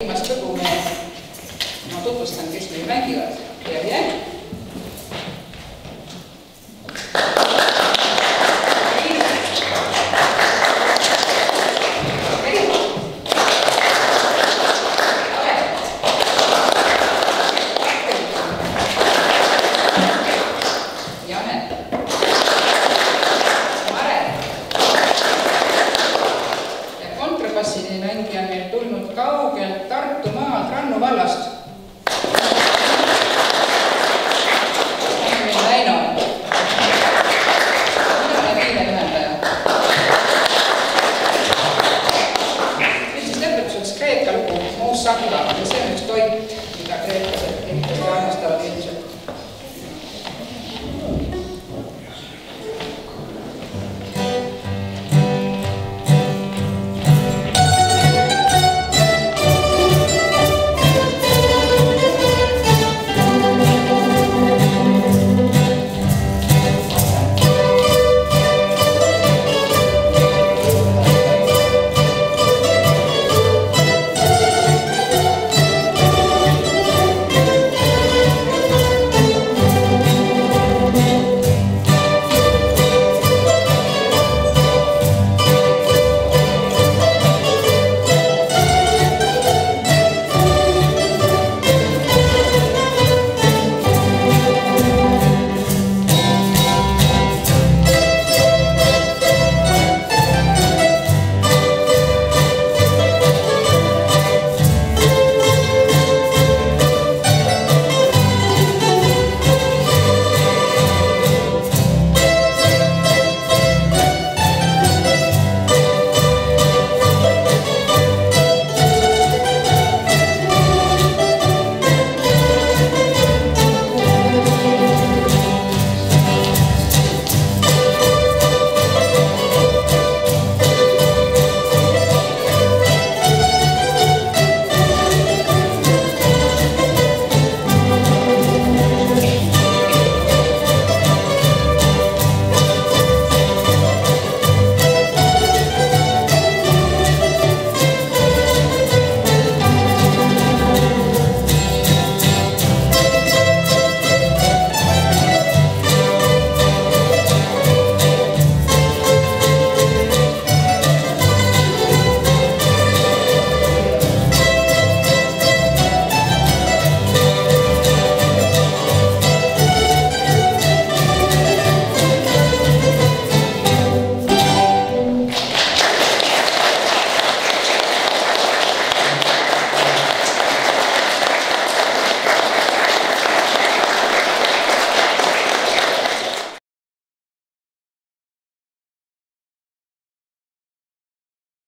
Viimast lõbu ma tutvustan, kes meil mängivad. Terje. Kontrabassini mängija on meil tulnud kaugelt Tartu maalt, Rannu vallast. Meil Väino. Mida kiire ühendaja. Nüüd siis lõpetuseks Kreeka lugu, Moussaka, ja see on üks toit, mida kreeklased